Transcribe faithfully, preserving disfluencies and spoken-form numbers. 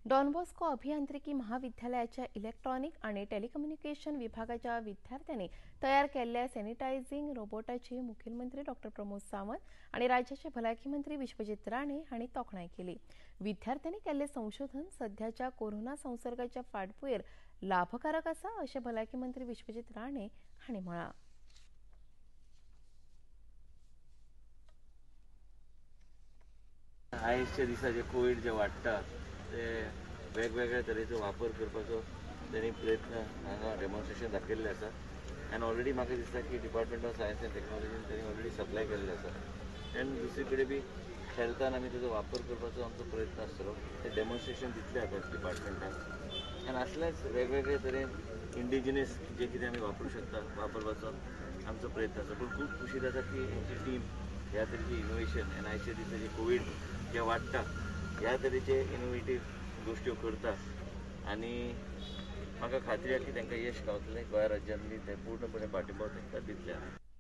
Don Bosco अभियांत्रिकी महाविद्यालयाच्या electronic आणि टेलिकम्युनिकेशन विभागाच्या विद्यार्थ्यांनी तयार केलेल्या सॅनिटायझिंग रोबोटाची मुखेलमंत्री डॉक्टर प्रमोद सावंत आणि राज्याचे भलायकी मंत्री विश्वजित राणे हांणी तोखणाय केली। विद्यार्थ्यांनी केल्ले संशोधन सध्याच्या कोरोना संसर्गाच्या फाटभुंयेर लाभकारक आसा अशें भलायकी मंत्री विश्वजित राणे हांणी म्हळां। आयजच्या दिसा जे कोविड जे वाडटा ते वेगवेगळ्या तरेचो वापर करपाचो त्यांनी प्रयत्न हांगा डेमॉन्स्ट्रेशन दाखयल्लें आसा आनी ऑलरेडी म्हाका दिसता की डिपार्टमेंट ऑफ सायन्स एंड टॅक्नॉलॉजीन त्यांनी ऑलरेडी सप्लाय केल्लें आसा आनी दुसरे कडेन बी खेळटाना आमी तेजो वापर करपाचो आमचो प्रयत्न आसतलो। ते डेमॉन्स्ट्रेशन दितले आतां डिपार्टमेंटान आनी असलेच वेगवेगळे तरेन इंडिजिनस जे कितें आमी वापरूं शकता वापरपाचो आमचो प्रयत्न आसा। पूण खूब खुशी जाता की आमची टीम ह्या तरेची इनोवेशन आनी आयच्या दिसा जे कोविड जे वाडटा ह्या तरेचे इनोवेटीव गोश्ट्यो करता आनी म्हाका खात्री आसा की तांकां यश गावतलें। गोंय राज्यांनी ते पूर्णपणे पाठिंबा तांकां दितले।